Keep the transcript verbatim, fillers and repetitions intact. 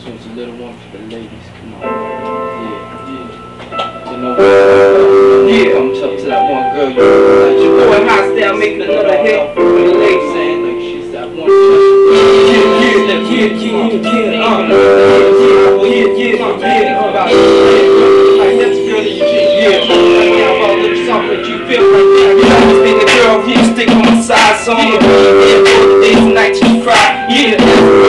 This one's a little one for the ladies. Come on. Yeah, yeah. You know, yeah, I'm up to that one girl. You know, like your boy Hot Style making another hit for the ladies, saying like she's that one. Yeah, yeah, yeah, yeah, yeah, yeah, uh, yeah, yeah, yeah, yeah, about like that's girl that you cheat. Yeah, right now about a little something that you feel like that. You always been the girl, you stick on my side, so yeah, yeah, both the days and nights you cry. Yeah.